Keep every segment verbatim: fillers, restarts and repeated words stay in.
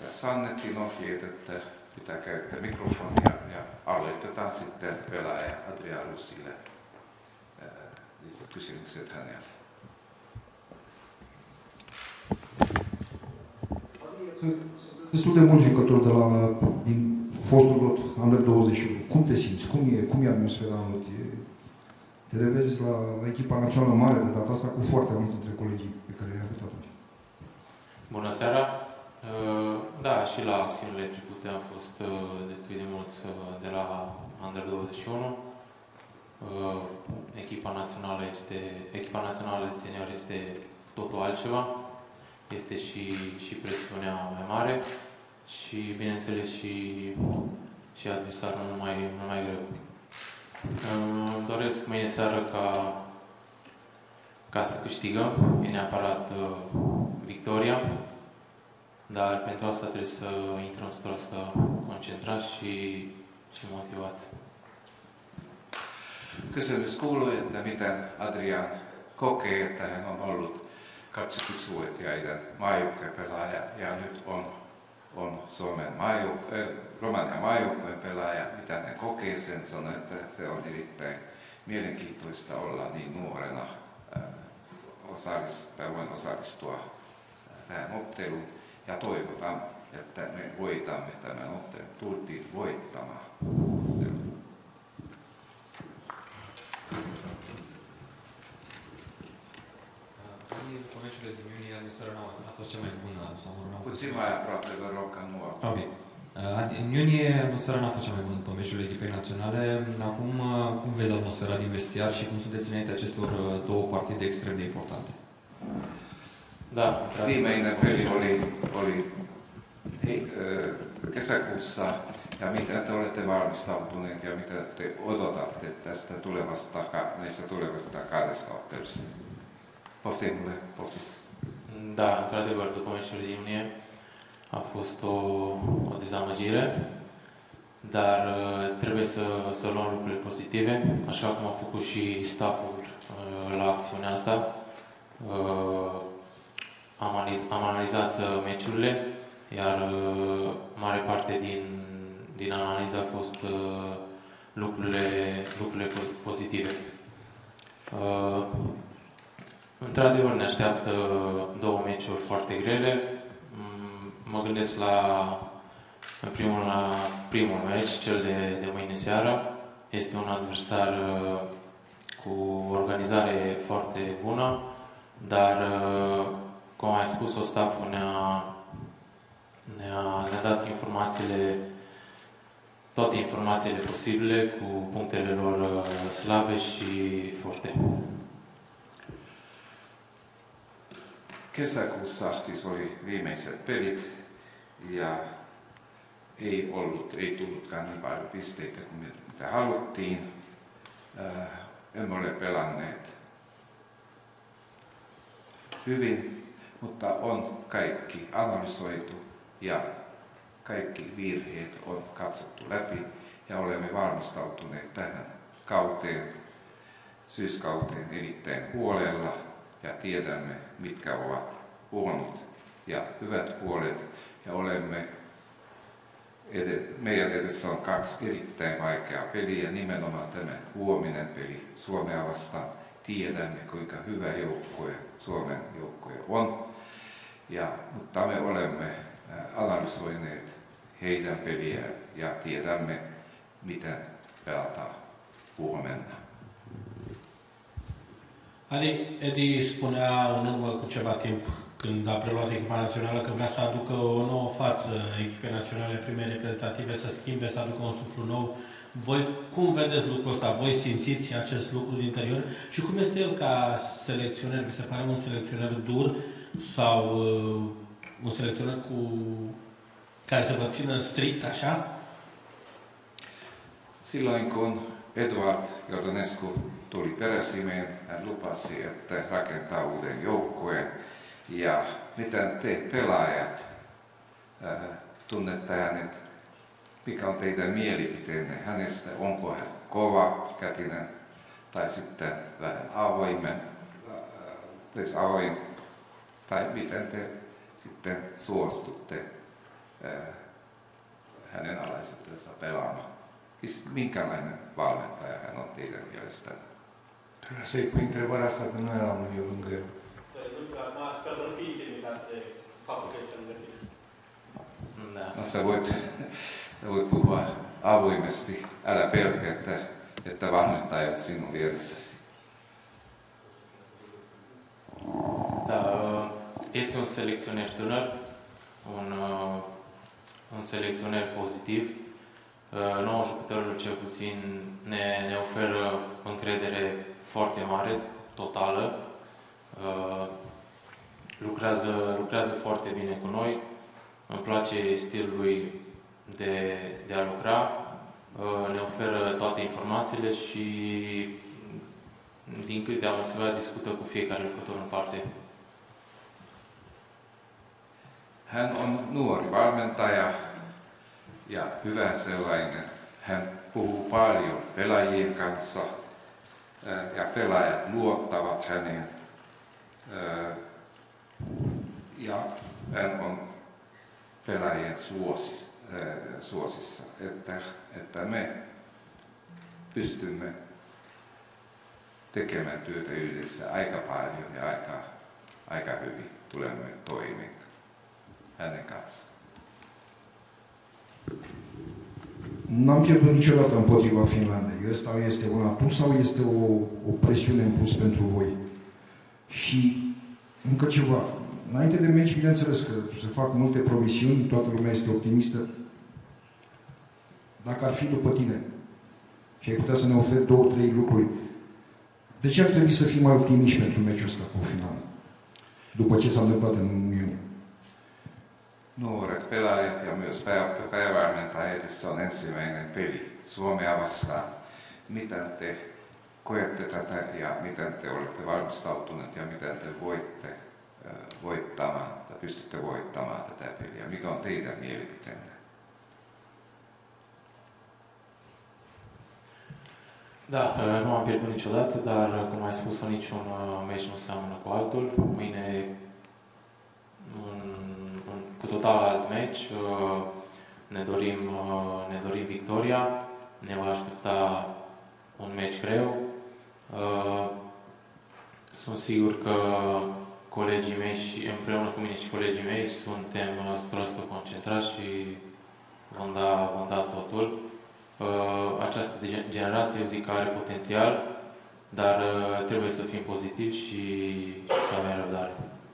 Tässä annettiin ohjeet, että pitää käyttää mikrofonia ja aloitetaan sitten pelaaja Adrian Russille kysymykset hänelle. Destul de mulți jucători de la, din fostul lot Under douăzeci și unu. Cum te simți? Cum e, cum e atmosfera în lot? E, te revezi la, la echipa națională mare de data asta cu foarte mulți dintre colegii pe care i-ai avut atunci. Bună seara! Da, și la acțiunile trecute am fost destul de mulți de la Under douăzeci și unu. Echipa națională este, echipa națională de senior este totul altceva. Este și, și presiunea mai mare și, bineînțeles, și, și adversarul mult mai, mult mai greu. Îmi doresc mâine seară ca, ca să câștigăm, e neapărat uh, victoria, dar pentru asta trebuie să intrăm o sută concentrați și, și motivați. Kysymys kuului, että miten Adrian kokee, että hän on ollut kaksikymmentävuotiaiden maajoukkuepelaaja ja nyt on, on Suomen maajoukku, äh, Romanian maajoukkueen pelaaja. Mitä hän kokee sen, sanoi, että se on erittäin mielenkiintoista olla niin nuorena, äh, osallistua, voin osallistua tähän otteluun ja toivotan, että me voitamme tämän ottelun. Tultiin voittamaan. Meciurile din iunie, atmosfera a fost cea mai bună, sau mă rog, Puțin mai aproape, vă rog, că nu am. Ok. În iunie, atmosfera n-a fost cea mai bună pe meciurile echipei naționale. Acum, cum vezi atmosfera din vestiar și cum sunteți înainte acestor două partide extrem de importante? Da, viimeinen peli oli, oli kesäkuussa ja miten te olette valmistautuneet ja mitä te odotatte tästä tulevasta, näistä tulevista kahdesta ottelusta? Poftim, poftiți. Da, într-adevăr, după meciul de iunie a fost o, o dezamăgire, dar trebuie să, să luăm lucrurile pozitive, așa cum a făcut și stafful la acțiunea asta. Am, analiz, am analizat meciurile, iar mare parte din, din analiză a fost lucrurile, lucrurile pozitive. Într-adevăr, ne așteaptă două meciuri foarte grele. Mă gândesc la, în primul, la primul meci, cel de, de mâine seară. Este un adversar cu organizare foarte bună, dar, cum am mai spus-o, stafful ne-a, ne-a, ne-a dat informațiile, toate informațiile posibile, cu punctele lor slabe și forte. Kesäkuussa siis oli viimeiset pelit ja ei ollut, ei tullutkaan niin paljon pisteitä kuin mitä haluttiin. Äh, emme ole pelanneet hyvin, mutta on kaikki analysoitu ja kaikki virheet on katsottu läpi ja olemme valmistautuneet tähän kauteen, syyskauteen erittäin huolella. Ja tiedämme, mitkä ovat huonot ja hyvät puolet. Ja olemme edes, meidän edessä on kaksi erittäin vaikeaa peliä. Nimenomaan tämä huominen peli Suomea vastaan. Tiedämme, kuinka hyvä joukkue Suomen joukkue on. Ja, mutta me olemme analysoineet heidän peliä ja tiedämme, miten pelataan huomenna. Ali, Edi spunea în urmă cu ceva timp, când a preluat echipa națională, că vrea să aducă o nouă față echipei naționale, prime reprezentative, să schimbe, să aducă un suflu nou. Voi cum vedeți lucrul ăsta? Voi simțiți acest lucru din interior? Și cum este el ca selecționer? Vi se pare un selecționer dur sau uh, un selecționer cu care să vă țină strict așa? Silloin kun Eduard Jordanescu tuli peräsimeen, hän lupasi, että rakentaa uuden joukkueen. Ja miten te pelaajat äh, tunnette hänet? Mikä on teidän mielipiteenne hänestä? Onko hän kova kätinen tai sitten vähän avoimen, äh, avoin? Tai miten te sitten suostutte hänen alaisuutensa pelaamaan. Siis minkälainen valmentaja hän on teidän mielestänne? Să-i pui întrebarea asta, că nu eram eu lângă el. No sä voit, sä voit puhua avoimesti. Älä pelkää, että, että valmentaja on sinun vieressäsi. Da, este un selecționer tânăr, un, un selecționer pozitiv. Nouă jucătorilor cel puțin ne, ne oferă încredere foarte mare, totală. Lucrează, lucrează foarte bine cu noi. Îmi place stilul lui de, de a lucra. Ne oferă toate informațiile și, din câte am observat, discută cu fiecare jucător în parte. Hän on nuori valmentaja ja hyvä sellainen. Hän puhuu paljon pelaajien kanssa ja pelaajat luottavat häneen. Ja hän on pelaajien suosis, suosissa, että, että me pystymme tekemään työtä yhdessä aika paljon ja aika, aika hyvin tulemme toimeen hänen kanssaan. N-am pierdut niciodată împotriva Finlandei. Ăsta este un atu sau este o, o presiune impus pentru voi? Și încă ceva. Înainte de meci, bineînțeles că se fac multe promisiuni, toată lumea este optimistă. Dacă ar fi după tine și ai putea să ne oferi două, trei lucruri, de ce ar trebui să fii mai optimiști pentru meciul ăsta cu finală? După ce s-a întâmplat în iunie? Nuoret pelaajat ja myös päävalmentaja edessä on ensimmäinen peli Suomea vastaan. Miten te koette tätä ja miten te olette valmistautuneet ja miten te voitte voittamaan tai pystytte voittamaan tätä peliä? Mikä on teidän mielipiteenne? Da, nu am pierdut niciodată, dar, cum ai spus-o, niciun meci nu seamănă cu altul. Mâine un, un cu total alt meci. Ne dorim, ne dorim victoria. Ne va aștepta un meci greu. Sunt sigur că colegii mei și împreună cu mine și colegii mei suntem o sută la sută concentrați și vom da, vom da totul. Această generație, eu zic că are potențial, dar trebuie să fim pozitivi și, și să avem răbdare.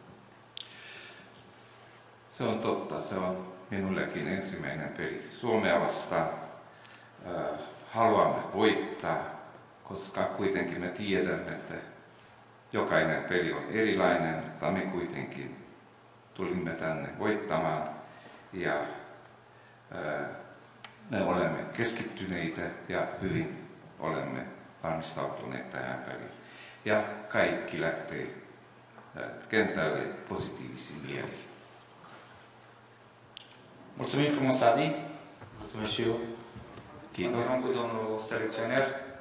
Se on totta, se on minullekin ensimmäinen peli Suomea vastaan. Haluamme voittaa, koska kuitenkin me tiedämme, että jokainen peli on erilainen, mutta me kuitenkin tulimme tänne voittamaan ja me olemme keskittyneitä ja hyvin olemme valmistautuneet tähän peliin. Ja kaikki lähtee kentälle positiivisin mieli. Mulțumim frumos, Adi. Mulțumesc și eu. Kiitos. Continuăm cu domnul selecționer.